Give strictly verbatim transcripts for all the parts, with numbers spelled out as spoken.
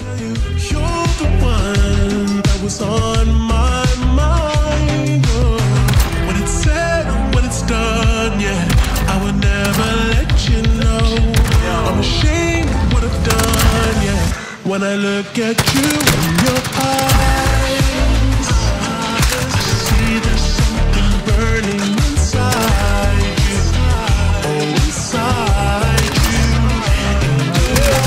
You're the one that was on my mind. Oh, when it's said and when it's done, yeah, I would never let you know. I'm ashamed of what I've done, yeah. When I look at you in your eyes, I see there's something burning inside you. Oh, inside you. In your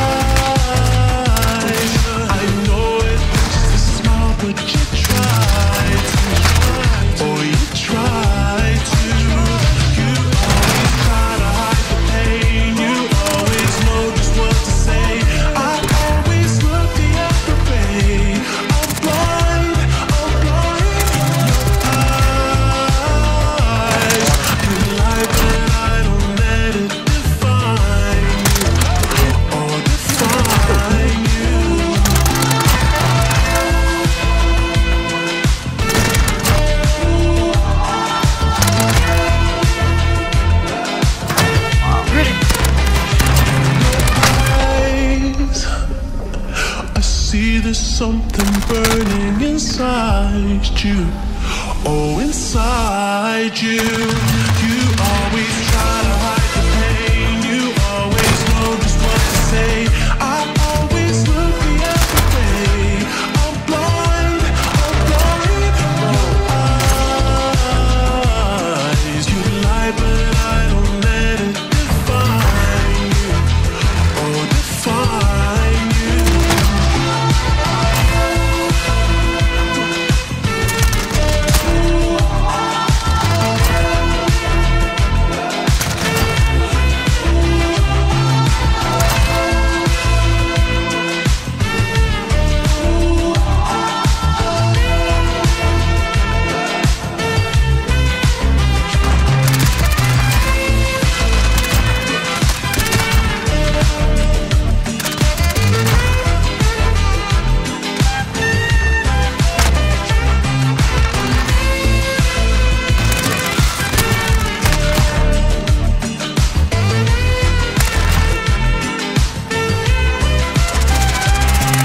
eyes, I know it looks too small, but you try to. Oh, you try to. You always try to hide the pain. You always know just what to say. I always look the other way. I'm blind, I'm blind in your eyes. You lie, but I don't let it define you or define you. Eyes, I see there's something burning inside you. Oh, inside you. You always try to hide the pain. You always know just what to say. I always look the other way. I'm blind, I'm blind in your eyes. You lie, but I don't let it define you. Oh, define you.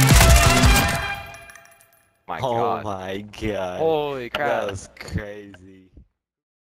My Oh God. my god. Holy crap. That was crazy.